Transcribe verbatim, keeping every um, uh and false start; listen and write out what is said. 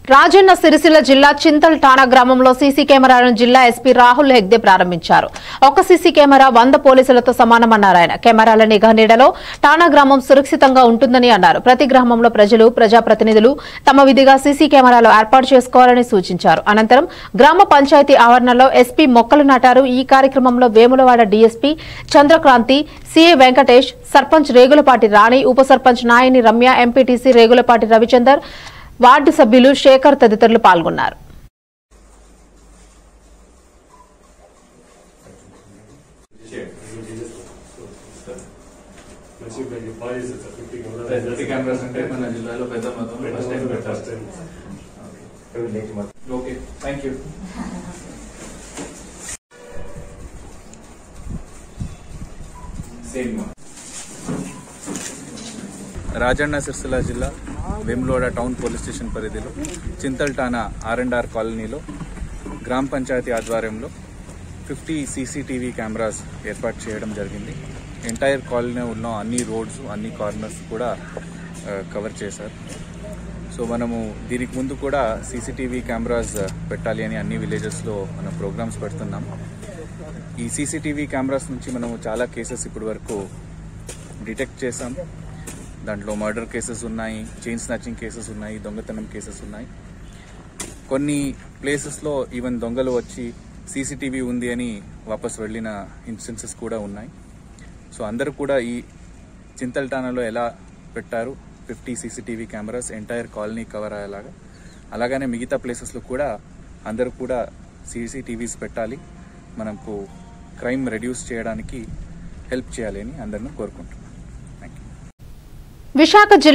రాజన్న సిరిసిల్ల జిల్లా చింతల్ ఠాణా గ్రామంలో సీసీ కెమెరాలను జిల్లా ఎస్పీ రాహుల్ హెగ్దే ప్రారంభించారు. ఒక సీసీ కెమెరా వంద పోలీసులతో సమానమన్నారు ఆయన. కెమెరాల నిఘా నీడలో ఠాణా గ్రామం సురక్షితంగా ఉంటుందని అన్నారు. ప్రతి గ్రామంలో ప్రజలు, ప్రజాప్రతినిధులు తమ విధిగా సీసీ కెమెరాలు ఏర్పాటు చేసుకోవాలని సూచించారు. అనంతరం గ్రామ పంచాయతీ ఆవరణలో ఎస్పీ మొక్కలు నాటారు. ఈ కార్యక్రమంలో వేములవాడ డీఎస్పీ చంద్రక్రాంతి, సీఏ వెంకటేష్, సర్పంచ్ రేగులపాటి రాణి, ఉప సర్పంచ్ నాయని రమ్య, ఎంపీటీసీ రేగులపాటి రవిచందర్, వార్డు సభ్యులు శేఖర్ తదితరులు పాల్గొన్నారు. రాజన్న సిరిసిల్ల జిల్లా వేములవాడ టౌన్ పోలీస్ స్టేషన్ పరిధిలో Chintal Thana R and R కాలనీలో గ్రామ పంచాయతీ ఆధ్వర్యంలో ఫిఫ్టీ సీసీటీవీ కెమెరాస్ ఏర్పాటు చేయడం జరిగింది. ఎంటైర్ కాలనీ ఉన్న అన్ని రోడ్స్, అన్ని కార్నర్స్ కూడా కవర్ చేశారు. సో మనము దీనికి ముందు కూడా సీసీటీవీ కెమెరాస్ పెట్టాలి అని అన్ని విలేజెస్లో మనం ప్రోగ్రామ్స్ పెడుతున్నాం. ఈ సీసీటీవీ కెమెరాస్ నుంచి మనము చాలా కేసెస్ ఇప్పటి వరకు డిటెక్ట్ చేసాం. దాంట్లో మర్డర్ కేసెస్ ఉన్నాయి, చైన్ స్నాచింగ్ కేసెస్ ఉన్నాయి, దొంగతనం కేసెస్ ఉన్నాయి. కొన్ని ప్లేసెస్లో ఈవెన్ దొంగలు వచ్చి సీసీటీవీ ఉంది అని వాపస్ వెళ్ళిన ఇన్స్టెన్సెస్ కూడా ఉన్నాయి. సో అందరూ కూడా ఈ చింతల్ ఠాణాలో ఎలా పెట్టారు fifty CCTV cameras entire colony cover అయ్యేలాగా, అలాగనే మిగతా ప్లేసెస్లో కూడా అందరూ కూడా సీసీటీవీస్ పెట్టాలి, మనకు క్రైమ్ రెడ్యూస్ చేయడానికి హెల్ప్ చేయాలి అని అందరిని కోరుకుంటున్నాం. విశాఖ జిల్లా